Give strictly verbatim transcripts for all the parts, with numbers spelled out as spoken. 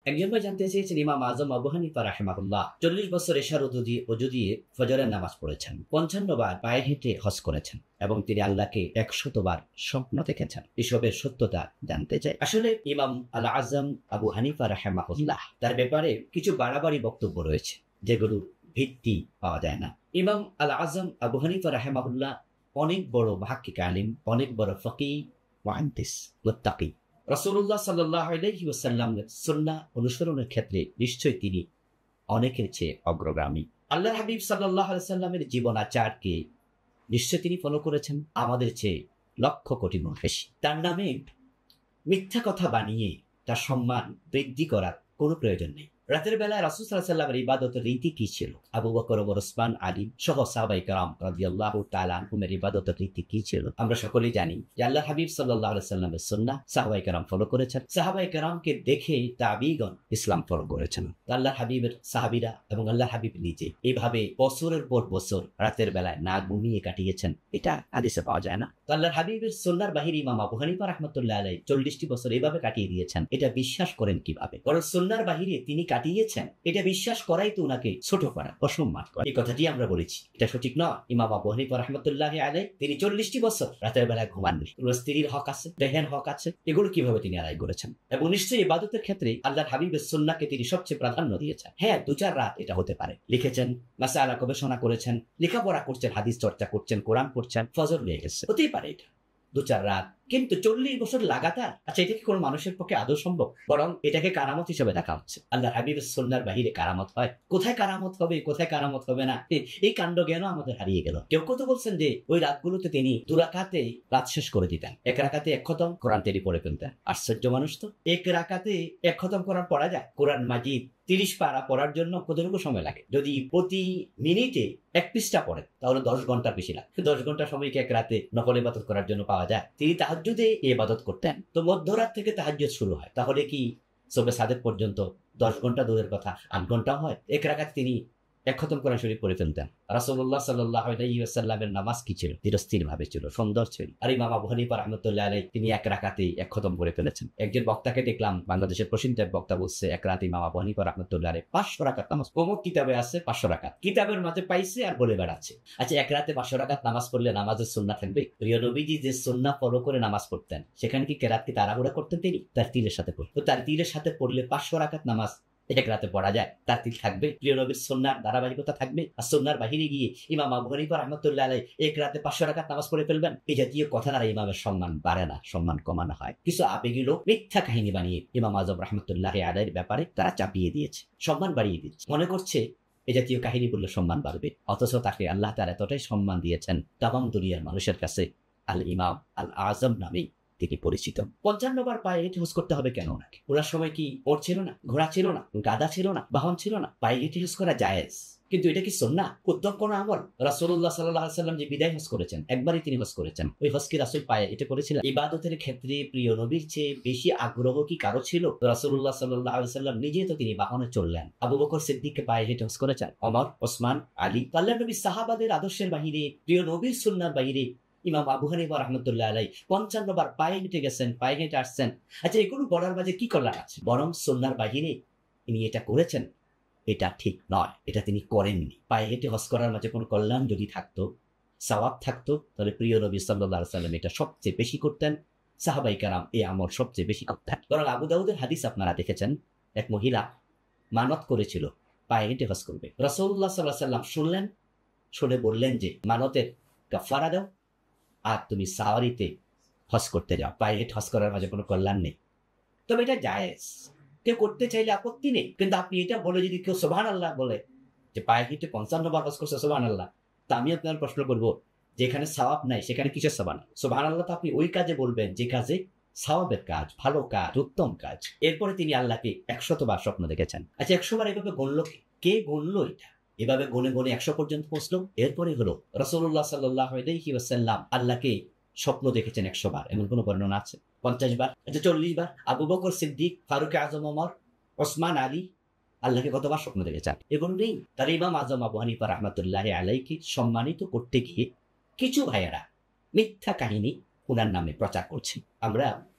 একজন ভাই জানতে চেয়েছেন, ইমাম আজম আবু হানিফা রাহিমাহুল্লাহ চল্লিশ বছর এশার উযু দিয়ে ওযু দিয়ে ফজরের নামাজ পড়েছেন, পঞ্চান্ন বার পায়ে হেঁটে হজ করেছেন এবং তিনি আল্লাহকে একশত বার স্বপ্ন দেখেছেন। এসবের সত্যতা জানতে চাই। আসলে ইমাম আল আজম আবু হানিফা রাহিমাহুল্লাহ তার ব্যাপারে কিছু বাড়াবাড়ি বক্তব্য রয়েছে যেগুলোর ভিত্তি পাওয়া যায় না। ইমাম আল আজম আবু হানিফা রাহিমাহুল্লাহ অনেক বড় মুহাক্কিক আলিম, অনেক বড় ফকিহ, মুহাদ্দিস, মুত্তাকি। রাসূলুল্লাহ সাল্লাল্লাহু আলাইহি ওয়াসাল্লামের সুন্নাহ অনুসরণের ক্ষেত্রে নিশ্চয়ই তিনি অনেকের চেয়ে অগ্রগামী। আল্লাহর হাবিব সাল্লাল্লাহু আলাইহি ওয়াসাল্লামের জীবনাচারকে নিশ্চয় তিনি ফলো করেছেন আমাদের চেয়ে লক্ষ কোটি গুণ বেশি। তার নামে মিথ্যা কথা বানিয়ে তার সম্মান বৃদ্ধি করার কোনো প্রয়োজন নেই। রাতের বেলায় রাসূল সাল্লাল্লাহু আলাইহি ওয়াসাল্লামের ইবাদতের রীতি কি ছিল? আবু বকর, ওমর, ওসমান, আলী সহ সাহাবায়ে কেরাম রাদিয়াল্লাহু তাআলা আনহুমের ইবাদতের রীতি কি ছিল? আমরা সকলেই জানি যে আল্লাহর হাবিব সাল্লাল্লাহু আলাইহি ওয়াসাল্লামের সুন্নাহ সাহাবায়ে কেরাম ফলো করেছেন। সাহাবায়ে কেরামকে দেখে তাবিঈগণ ইসলাম ফলো করেছেন। আল্লাহর হাবিবের সাহাবীরা এবং আল্লাহর হাবিব নিজে এইভাবে বছরের পর বছর রাতের বেলায় না ঘুমিয়ে কাটিয়েছেন, এটা হাদিসে পাওয়া যায় না। আল্লাহর হাবিবের সুন্নাহর বাহিরে ইমাম আবু হানিফা রাহমাতুল্লাহ আলাইহি চল্লিশটি বছর এইভাবে কাটিয়ে দিয়েছেন, এটা বিশ্বাস করেন কিভাবে? কারণ সুন্নাহর বাহিরে তিনি কাটিয়েছেন, এটা বিশ্বাস করাই তো উনাকে ছোট করা, অসম্মান করা। এই কথাটি আমরা বলেছি, এটা সঠিক নয়। ইমাম আবু হানিফা রাহমাতুল্লাহ আলাইহি তিনি চল্লিশটি বছর রাতের বেলায় ঘুমাননি। স্ত্রীর হক আছে, দেহের হক আছে, এগুলো কিভাবে তিনি আদায় করেছেন? এবং নিশ্চয়ই ইবাদতের ক্ষেত্রে আল্লাহর হাবিবের সুন্নাহকে তিনি সবচেয়ে প্রাধান্য দিয়েছেন। হ্যাঁ, দু চার রাত এটা হতে পারে, লিখেছেন, মাসআলা গবেষণা করেছেন, লেখাপড়া করছেন, হাদিস চর্চা করছেন, কোরআন পড়ছেন, ফজর হয়ে গেছে, হতেই পারে এটা দু চার রাত। কিন্তু চল্লিশ বছর লাগাতার, আচ্ছা এটা কি কোনো মানুষের পক্ষে আদৌ সম্ভব? বরং এটাকে কারামত হিসেবে দেখা হচ্ছে। আল্লাহর হাবিবের সুন্নাহর বাহিরে কারামত হয়? কোথায় কারামত হবে, কোথায় কারামত হবে না, এই কাণ্ড জ্ঞান আমাদের হারিয়ে গেল। কেউ কত বলছেন যে ওই রাতগুলোতে তিনি দু রাকাতে রাত শেষ করে দিতেন, এক রাকাতে এক খতম কোরআন তিনি পড়ে ফেলতেন। আশ্চর্য মানুষ তো! এক রাকাতে এক খতম কোরআন পড়া যায়? কোরআন মাজিদ তিরিশ পারা পড়ার জন্য কতটুকু সময় লাগে? যদি প্রতি মিনিটে এক পৃষ্ঠা পড়েন তাহলে দশ ঘন্টার বেশি লাগে। দশ ঘন্টা সময়কে এক রাতে নকল ইবাদত করার জন্য পাওয়া যায়? তিনি তাহাজ্জুদে ইবাদত করতেন, তো মধ্যরাত থেকে তাহাজ্জুদ শুরু হয়, তাহলে কি সুবহে সাদেক পর্যন্ত দশ ঘন্টা দূরের কথা আট ঘন্টা হয়? এক রাকাত তিনি এক খতম কোরআন শরীফ পড়ে ফেলতেন। রাসূলুল্লাহ সাল্লাল্লাহু আলাইহি ওয়াসাল্লামের নামাজ কি ছিল? ধীরস্থির ভাবে ছিল, সুন্দর ছিল। আর ইমাম আবু হানিফা রাহমাতুল্লাহ আলাইহি তিনি এক রাকাতে এক খতম করে ফেলেছেন। একজন বক্তাকে দেখলাম, বাংলাদেশের প্রসিদ্ধ বক্তা বলছে, এক রাতে ইমাম আবু হানিফা রাহমাতুল্লাহ আলাইহি পাঁচশো রাকাত নামাজ, অমুক কিতাবে আছে পাঁচশো রাকাত, কিতাবের মাঝে পাইছে আর বলে বেড়াচ্ছে। আচ্ছা, এক রাতে পাঁচশো রাকাত নামাজ পড়লে নামাজের সুন্নাহ থাকবে? প্রিয় নবীজি যে সুন্নাহ ফলো করে নামাজ পড়তেন, সেখানে কি কেরাত কি তাড়াহুড়া করতেন? তিনি তার তীরের সাথে পড়তেন। তো তার তীরের সাথে পড়লে পাঁচশো রাকাত নামাজ এক রাতে পড়া যায়, তার তিল থাকবে? প্রিয় নবীর সুন্নাহর ধারাবাহিকতা থাকবে? আর সুন্নাহর বাহিরে গিয়ে ইমাম আবু হানিফা রাহমাতুল্লাহ আলাইহি এক রাতে পাঁচশো রাকাত নামাজ পড়ে ফেলবেন? এই জাতীয় কথা দ্বারা ইমামের সম্মান বাড়ে না, সম্মান কমানো হয়। কিছু আবেগী লোক মিথ্যা কাহিনী বানিয়ে ইমাম আজম রাহমাতুল্লাহ আলাইহির ব্যাপারে তারা চাপিয়ে দিয়েছে, সম্মান বাড়িয়ে দিচ্ছে, মনে করছে এই জাতীয় কাহিনী বললে সম্মান বাড়বে। অথচ তাকে আল্লাহ তাআলা এতটাই সম্মান দিয়েছেন, তামাম দুনিয়ার মানুষের কাছে আল ইমাম আল আজম নামেই তিনি পরিচিত। পঞ্চান্ন বার পায়ে হেঁটে হজ করতে হবে কেন ওনাকে? ওনার সময় কি ওট ছিল না, ঘোড়া ছিল না, গাদা ছিল না, বাহন ছিল না? পায়ে হেঁটে হজ করা জায়েজ, কিন্তু এটা কি সুন্নাহ? উত্তম কোন আমল? রাসূলুল্লাহ সাল্লাল্লাহু আলাইহি ওয়াসাল্লাম যে বিদায় হজ করেছেন, একবারই তিনি হজ করেছেন, ওই হজ কি রাসূল পায়ে হেঁটে করেছিলেন? ইবাদতের ক্ষেত্রে প্রিয় নবীর চেয়ে বেশি আগ্রহ কি কারো ছিল? রাসূলুল্লাহ সাল্লাল্লাহু আলাইহি ওয়াসাল্লাম নিজে তো তিনি বাহনে চললেন। আবু বকর সিদ্দিককে পায়ে হেঁটে হজ করেছেন, ওমর, ওসমান, আলী। আল্লাহর নবী সাহাবাদের আদর্শের বাহিরে, প্রিয় নবীর সুন্নাহর বাহিরে ইমাম আবু হানিফা রাহমাতুল্লাহ আলাইহি পঞ্চান্ন বার পায়ে হেঁটে গেছেন, পায়ে হেঁটে আসছেন। আচ্ছা, এগুলো বলার মাঝে কি কল্যাণ আছে? বরং সুন্নাহর বাহিরে তিনি এটা করেছেন, এটা ঠিক নয়, এটা তিনি করেননি। পায়ে হেঁটে হজ করার মাঝে কোনো কল্যাণ যদি থাকতো, সওয়াব থাকতো, তাহলে প্রিয় নবী সাল্লাল্লাহু আলাইহি ওয়াসাল্লাম এটা সবচেয়ে বেশি করতেন, সাহাবায়ে কেরাম এই আমল সবচেয়ে বেশি করতেন। বরং আবু দাউদের হাদিস আপনারা দেখেছেন, এক মহিলা মানত করেছিল পায়ে হেঁটে হজ করবে। রাসূলুল্লাহ সাল্লাল্লাহু আলাইহি ওয়াসাল্লাম শুনলেন, শুনে বললেন যে মানতের কাফারা দাও আর তুমি সাওয়ারিতে হজ করতে যাও, পায়ে হেঁটে হজ করার মাঝে কোনো কল্যাণ নেই। তবে এটা জায়েজ, কেউ করতে চাইলে আপত্তি নেই, কিন্তু আপনি এটা বলে যদি কেউ সুবহানাল্লাহ বলে যে পায়ে হেঁটে পঞ্চান্ন বার হজ করছে সুবহানাল্লাহ, তা আমি আপনার প্রশ্ন করবো, যেখানে সওয়াব নাই সেখানে কিসের সুবহান? সুবহানাল্লাহ তো আপনি ওই কাজে বলবেন যে কাজে সওয়াবের কাজ, ভালো কাজ, উত্তম কাজ। এরপরে তিনি আল্লাহকে একশত বার স্বপ্ন দেখেছেন। আচ্ছা, একশো বার এভাবে গণলো কে? গণলো এটা? এভাবে গনে গনে একশো পর্যন্ত পৌঁছলো। এরপরে হলো রাসূলুল্লাহ সাল্লাল্লাহু আলাইহি ওয়াসাল্লাম আল্লাহকে স্বপ্ন দেখেছেন একশো বার, এমন কোন বর্ণনা আছে? পঞ্চাশ বার? আচ্ছা, চল্লিশ বার? আবু বকর সিদ্দিক, ফারুক আজম, ওমর, ওসমান, আলী আল্লাহকে কতবার স্বপ্ন দেখেছেন? এগুলো নেই। তার ইমাম আজম আবু হানিফা রাহমাতুল্লাহ আলাইহিকে সম্মানিত করতে গিয়ে কিছু ভাইয়েরা মিথ্যা কাহিনী ওনার নামে প্রচার করছে। আমরা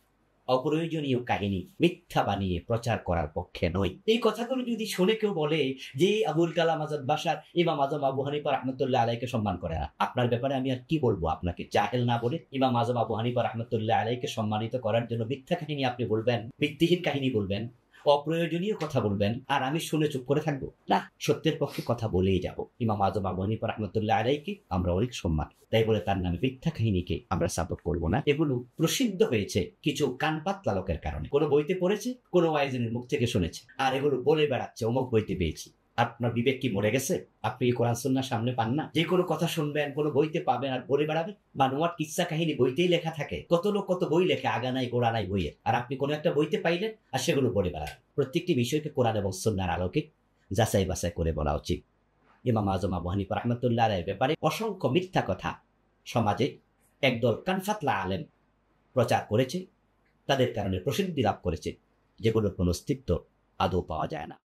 অপ্রয়োজনীয় কাহিনী মিথ্যা বানিয়ে প্রচার করার পক্ষে নই। এই কথাগুলো যদি শুনে কেউ বলে যে আবুল কালাম আজাদ বাশার ইমাম আজম আবু হানিফা রাহমাতুল্লাহ আলাইহিকে সম্মান করে না, আপনার ব্যাপারে আমি আর কি বলবো? আপনাকে জাহেল না বলে ইমাম আজম আবু হানিফা রাহমাতুল্লাহ আলাইহিকে সম্মানিত করার জন্য মিথ্যা কাহিনী আপনি বলবেন, ভিত্তিহীন কাহিনী বলবেন, অপ্রয়োজনীয় কথা বলবেন, আর আমি শুনে চুপ করে থাকবো? না, সত্যের পক্ষে কথা বলেই যাব। ইমাম আজম আবু হানিফা রাহমাতুল্লাহ আলাইহিকে আমরা অনেক সম্মান, তাই বলে তার নামে মিথ্যা কাহিনীকে আমরা সাপোর্ট করব না। এগুলো প্রসিদ্ধ হয়েছে কিছু কানপাতলা লোকের কারণে, কোনো বইতে পড়েছে, কোনো ওয়াইজেনের মুখ থেকে শুনেছে, আর এগুলো বলে বেড়াচ্ছে অমুক বইতে পেয়েছি। আপনার বিবেক কি মরে গেছে? আপনি কি কোরআন সুন্নাহ সামনে পান না? যে কোনো কথা শুনবেন, কোনো বইতে পাবেন আর বলে বেড়াবেন? মানুয়ার কিচ্ছা কাহিনী বইতেই লেখা থাকে, কত লোক কত বই লেখে, আগা নাই গোড়া নাই বইয়ের, আর আপনি কোনো একটা বইতে পাইলেন আর সেগুলো বলে বেড়াবেন। প্রত্যেকটি বিষয়কে কোরআন এবং সুন্নাহর আলোকে যাচাই বাছাই করে বলা উচিত। ইমাম আজম আবু হানিফা রাহমাতুল্লাহ আলাইহির ব্যাপারে অসংখ্য মিথ্যা কথা সমাজে একদল কানফাতলা আলেম প্রচার করেছে, তাদের কারণে প্রসিদ্ধি লাভ করেছে, যেগুলোর কোনো অস্তিত্ব আদৌ পাওয়া যায় না।